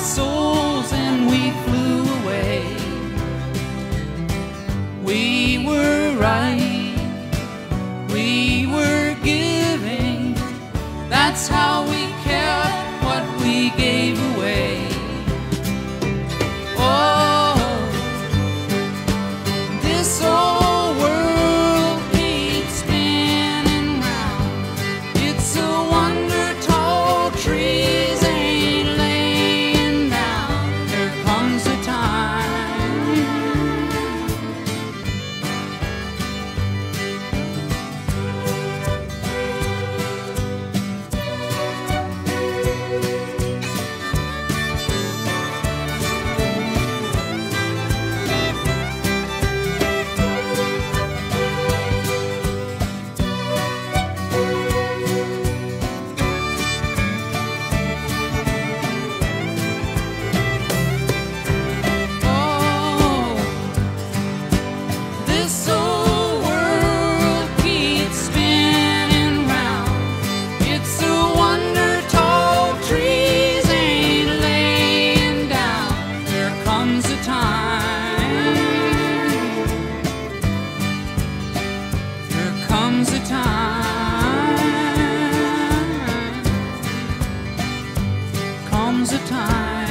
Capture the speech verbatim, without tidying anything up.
souls and we flew away. We were right, we were giving. That's how we kept what we gave away. Oh, this old world keeps spinning round. It's a wonder tall trees ain't laying down. There comes a time, comes a time, comes a time.